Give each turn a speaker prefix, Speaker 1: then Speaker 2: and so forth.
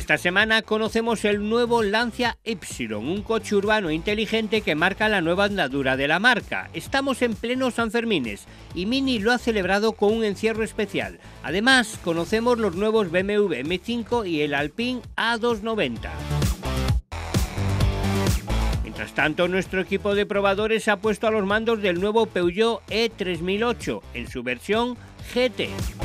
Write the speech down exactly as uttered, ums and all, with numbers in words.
Speaker 1: Esta semana conocemos el nuevo Lancia Ypsilon, un coche urbano inteligente que marca la nueva andadura de la marca. Estamos en pleno Sanfermines y Mini lo ha celebrado con un encierro especial. Además, conocemos los nuevos B M W M cinco y el Alpine A doscientos noventa. Mientras tanto, nuestro equipo de probadores se ha puesto a los mandos del nuevo Peugeot E tres mil ocho en su versión G T.